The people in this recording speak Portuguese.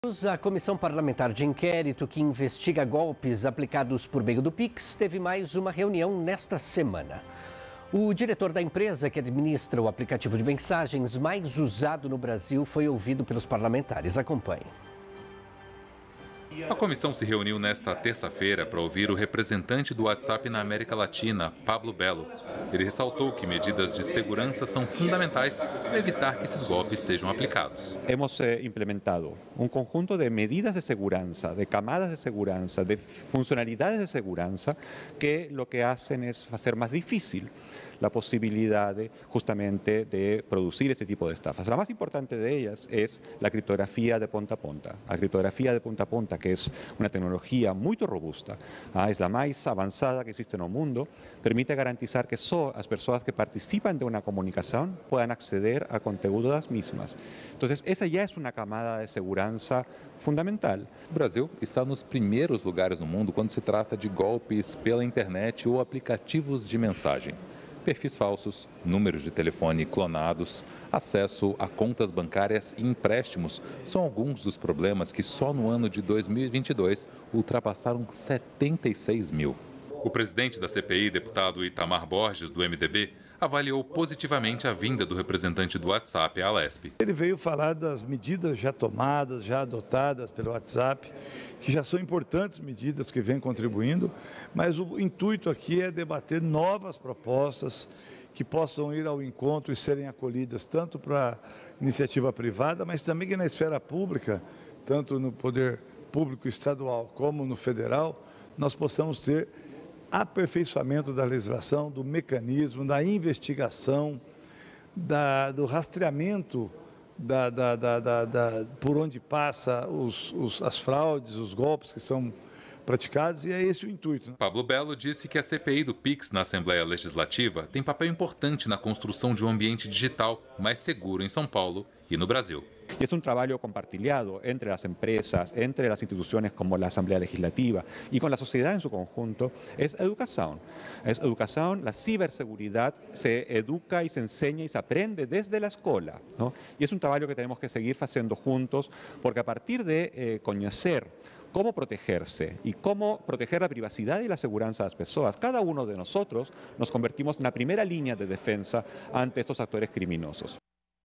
A Comissão Parlamentar de Inquérito que investiga golpes aplicados por meio do Pix teve mais uma reunião nesta semana. O diretor da empresa que administra o aplicativo de mensagens mais usado no Brasil foi ouvido pelos parlamentares. Acompanhe. A comissão se reuniu nesta terça-feira para ouvir o representante do WhatsApp na América Latina, Pablo Belo. Ele ressaltou que medidas de segurança são fundamentais para evitar que esses golpes sejam aplicados. Hemos implementado um conjunto de medidas de segurança, de camadas de segurança, de funcionalidades de segurança que lo que hacen es hacer más difícil la posibilidad justamente de producir este tipo de estafas. La más importante de ellas es la criptografía de ponta a ponta. La criptografía de punta a ponta, que es una tecnología muy robusta, es la más avanzada que existe en el mundo, permite garantizar que solo las personas que participan de una comunicación puedan acceder a conteúdo de las mismas. Entonces, esa ya es una camada de segurança fundamental. O Brasil está nos primeiros lugares no mundo quando se trata de golpes pela internet ou aplicativos de mensagem. Perfis falsos, números de telefone clonados, acesso a contas bancárias e empréstimos são alguns dos problemas que só no ano de 2022 ultrapassaram 76 mil. O presidente da CPI, deputado Itamar Borges, do MDB, avaliou positivamente a vinda do representante do WhatsApp à Alesp. Ele veio falar das medidas já tomadas, já adotadas pelo WhatsApp, que já são importantes medidas que vêm contribuindo, mas o intuito aqui é debater novas propostas que possam ir ao encontro e serem acolhidas tanto para a iniciativa privada, mas também que na esfera pública, tanto no poder público estadual como no federal, nós possamos ter aperfeiçoamento da legislação, do mecanismo, da investigação, do rastreamento por onde passa as fraudes, os golpes que são praticados, e é esse o intuito. Pablo Belo disse que a CPI do Pix na Assembleia Legislativa tem papel importante na construção de um ambiente digital mais seguro em São Paulo e no Brasil. Y es un trabajo compartido entre las empresas, entre las instituciones como la Asamblea Legislativa y con la sociedad en su conjunto. Es educación, la ciberseguridad se educa y se enseña y se aprende desde la escuela, ¿no? Y es un trabajo que tenemos que seguir haciendo juntos, porque a partir de conocer cómo protegerse y cómo proteger la privacidad y la seguridad de las personas, cada uno de nosotros nos convertimos en la primera línea de defensa ante estos actores criminosos.